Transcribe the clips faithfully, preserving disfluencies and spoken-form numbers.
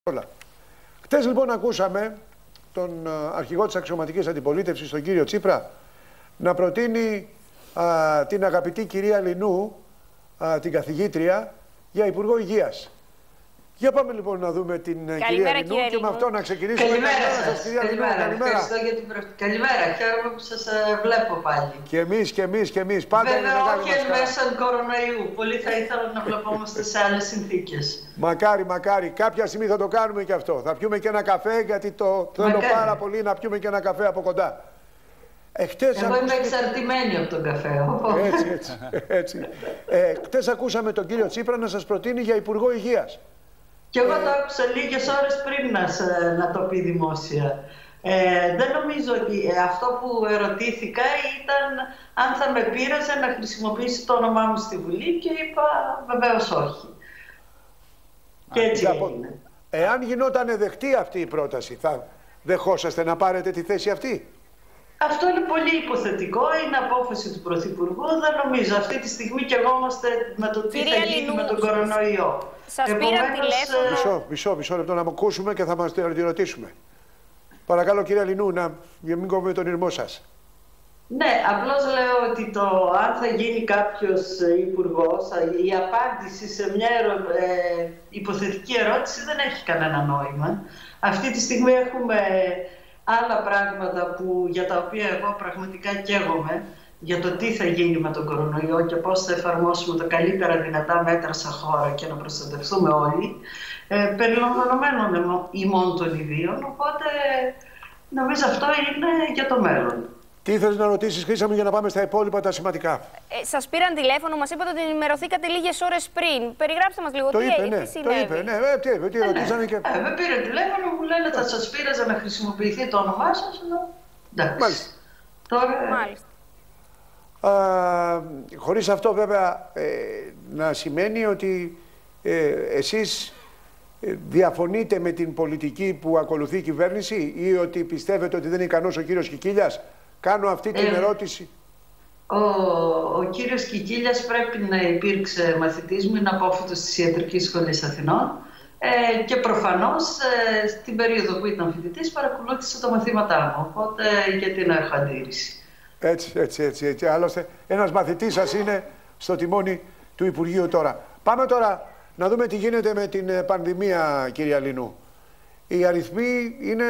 Χτες λοιπόν ακούσαμε τον αρχηγό της αξιωματικής αντιπολίτευσης, τον κύριο Τσίπρα, να προτείνει α, την αγαπητή κυρία Λινού, α, την καθηγήτρια, για Υπουργό Υγείας. Για πάμε λοιπόν να δούμε την Καλημέρα, κυρία Λινού και Λινού. με αυτό να ξεκινήσουμε. Καλημέρα σας, σας, κυρία καλημέρα. Λινού. Καλημέρα. Ευχαριστώ για την προ... Καλημέρα, χαίρομαι που σας ε, βλέπω πάλι. Και εμείς, και εμείς, και εμείς. Πάντα Βέβαια, είναι μεγάλη όχι μας εν χαρά. μέσω κορονοϊού. Πολύ θα ήθελα να βλεπόμαστε σε άλλες συνθήκες. Μακάρι, μακάρι. Κάποια στιγμή θα το κάνουμε και αυτό. Θα πιούμε και ένα καφέ, γιατί το θέλω πάρα πολύ να πιούμε και ένα καφέ από κοντά. Εχτες Εγώ ακούσαμε... είμαι εξαρτημένη από τον καφέ. Έτσι, έτσι, έτσι. Ε, χτες ακούσαμε τον κύριο Τσίπρα να σας προτείνει για Υπουργό Υγείας. Και εγώ το άκουσα λίγες ώρες πριν να, να το πει δημόσια. Ε, δεν νομίζω ότι αυτό που ερωτήθηκα ήταν αν θα με πείραζε να χρησιμοποιήσει το όνομά μου στη Βουλή και είπα βεβαίως όχι. Και έτσι έγινε. Εάν γινόταν δεκτή αυτή η πρόταση, θα δεχόσαστε να πάρετε τη θέση αυτή? Αυτό είναι πολύ υποθετικό, είναι απόφαση του Πρωθυπουργού, δεν νομίζω. Αυτή τη στιγμή και εγώ είμαστε με το τι θα γίνει με τον κορονοϊό. Σας πήραν τηλέφωνο. Μισό, μισό, μισό λεπτό να μου ακούσουμε και θα μας τη ρωτήσουμε. Παρακαλώ κυρία Λινού, να μην κόβουμε τον ήρμό σας. Ναι, απλώς λέω ότι το αν θα γίνει κάποιος υπουργός, η απάντηση σε μια ερω... ε, υποθετική ερώτηση δεν έχει κανένα νόημα. Αυτή τη στιγμή έχουμε άλλα πράγματα που, για τα οποία εγώ πραγματικά καίγομαι, για το τι θα γίνει με τον κορονοϊό και πώς θα εφαρμόσουμε τα καλύτερα δυνατά μέτρα σαν χώρα και να προστατευτούμε όλοι, ε, περιλαμβανομένων ημών των ιδίων, οπότε νομίζω αυτό είναι για το μέλλον. Τι ήθελες να ρωτήσεις, Χρύσα μου, για να πάμε στα υπόλοιπα τα σημαντικά? Ε, σας πήραν τηλέφωνο, μας είπατε ότι ενημερωθήκατε λίγες ώρες πριν. Περιγράψτε μας λίγο το τι, είπε, τι ναι, συνέβη. Το είπε, ναι, ε, τι, τι ρωτήσανε και... Ε, με πήρε τηλέφωνο, μου λένε θα σας πείραζα να χρησιμοποιηθεί το όνομά σας. Εντάξει. Μάλιστα. Τώρα... Μάλιστα. Α, χωρίς αυτό βέβαια ε, να σημαίνει ότι ε, εσείς διαφωνείτε με την πολιτική που ακολουθεί η κυβέρνηση ή ότι πιστεύετε ότι δεν είναι ικανός ο κύριος Κικίλιας? Κάνω αυτή την ε, ερώτηση. Ο, ο κύριος Κικίλιας πρέπει να υπήρξε μαθητής μου, είναι απόφοιτος της Ιατρικής Σχολής Αθηνών ε, και προφανώς ε, στην περίοδο που ήταν φοιτητής παρακολούθησε τα μαθήματά μου, οπότε γιατί να έχω αντίρρηση. Έτσι, έτσι, έτσι, έτσι. Άλλωστε, ένας μαθητής σας είναι στο τιμόνι του Υπουργείου τώρα. Πάμε τώρα να δούμε τι γίνεται με την πανδημία, κυρία Λινού. Οι αριθμοί είναι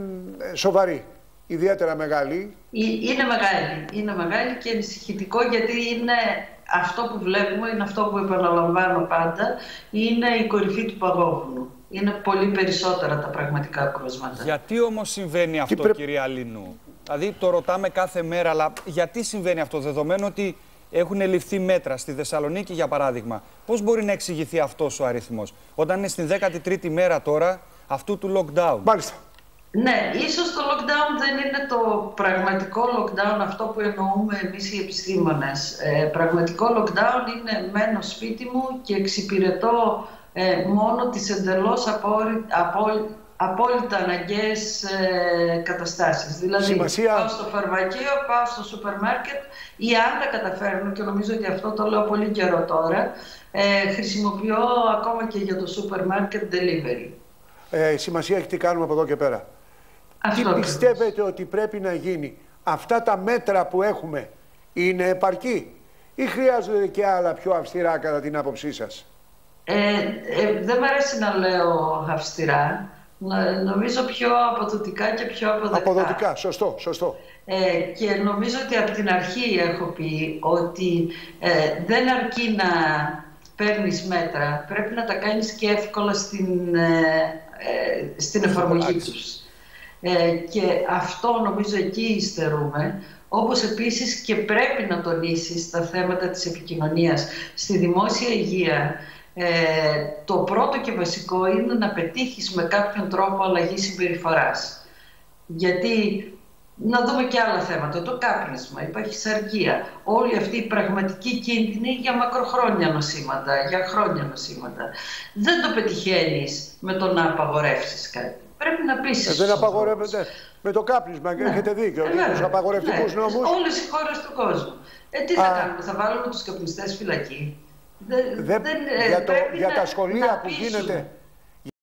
σοβαροί, ιδιαίτερα μεγάλοι. Είναι μεγάλη, είναι μεγάλη και ανησυχητικό, γιατί είναι αυτό που βλέπουμε, είναι αυτό που επαναλαμβάνω πάντα, είναι η κορυφή του παγόβουνου. Είναι πολύ περισσότερα τα πραγματικά κρούσματα. Γιατί όμως συμβαίνει αυτό, πρέ... κυρία Λινού? Δηλαδή το ρωτάμε κάθε μέρα, αλλά γιατί συμβαίνει αυτό, δεδομένου ότι έχουν ληφθεί μέτρα στη Θεσσαλονίκη, για παράδειγμα? Πώς μπορεί να εξηγηθεί αυτός ο αριθμός, όταν είναι στην δέκατη τρίτη μέρα τώρα αυτού του lockdown? Μάλιστα. Ναι, ίσως το lockdown δεν είναι το πραγματικό lockdown, αυτό που εννοούμε εμείς οι επιστήμονες. Ε, πραγματικό lockdown είναι μένω σπίτι μου και εξυπηρετώ ε, μόνο τις εντελώς απόρι, απόλυ, απόλυτα αναγκαίες ε, καταστάσεις. Δηλαδή, Σημασία... πάω στο φαρμακείο, πάω στο σούπερ μάρκετ, ή αν τα καταφέρνω, και νομίζω ότι αυτό το λέω πολύ καιρό τώρα, ε, χρησιμοποιώ ακόμα και για το σούπερ μάρκετ delivery. Ε, σημασία έχει τι κάνουμε από εδώ και πέρα. Αυτό τι πιστεύετε ακριβώς ότι πρέπει να γίνει? Αυτά τα μέτρα που έχουμε είναι επαρκή ή χρειάζονται και άλλα πιο αυστηρά κατά την άποψή σας? Ε, ε, δεν μ' αρέσει να λέω αυστηρά. Νομίζω πιο αποδοτικά και πιο αποδεκτά. Αποδοτικά, σωστό, σωστό. Ε, και νομίζω ότι από την αρχή έχω πει ότι ε, δεν αρκεί να παίρνεις μέτρα, πρέπει να τα κάνεις και εύκολα στην, ε, ε, στην εφαρμογή τους. Ε, και αυτό νομίζω εκεί υστερούμε, όπως επίσης και πρέπει να τονίσεις τα θέματα της επικοινωνίας. Στη δημόσια υγεία ε, το πρώτο και βασικό είναι να πετύχεις με κάποιον τρόπο αλλαγή συμπεριφοράς. Γιατί να δούμε και άλλα θέματα, το κάπνισμα, υπάρχει σαρκία, όλοι αυτοί οι πραγματικοί κίνδυνοι για μακροχρόνια νοσήματα, για χρόνια νοσήματα. Δεν το πετυχαίνεις με το να απαγορεύσεις κάτι. Πρέπει να πείσεις. Ε, δεν απαγορεύεται με το κάπνισμα, ναι. Έχετε δίκιο. Ε, τους απαγορευτικούς ναι. νόμους. Όλες οι χώρες του κόσμου. Ε, τι θα Α. κάνουμε, θα βάλουμε τους καπνιστές φυλακή? Δεν, δεν, δεν, για το, για τα σχολεία που γίνεται,